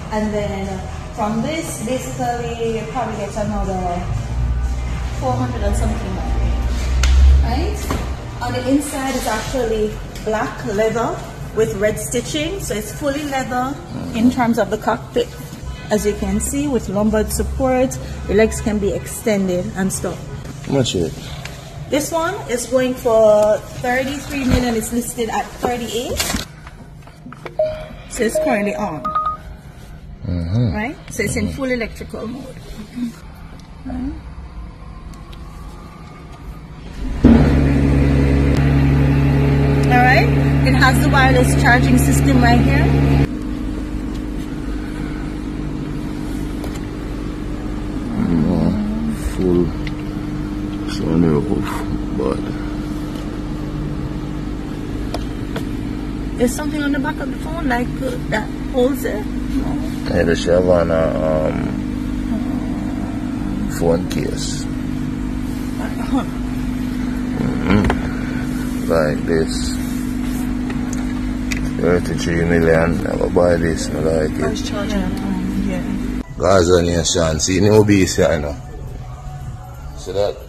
And then from this, basically, you probably get another 400 and something, right? On the inside is actually black leather with red stitching, so it's fully leather in terms of the cockpit. As you can see, with lumbar support, the legs can be extended and stuff. How much is it? This one is going for 33 million. It's listed at 38. So it's currently on. Right? So it's in full electrical mode. Right? Alright? It has the wireless charging system right here. Full sunroof, but there's something on the back of the phone like that holds it. No. Yeah, they should have on a phone case. Like this. 33 million, never buy this, I like it. First charger, yeah. Gaza Nation, see no beast here, you know. See that?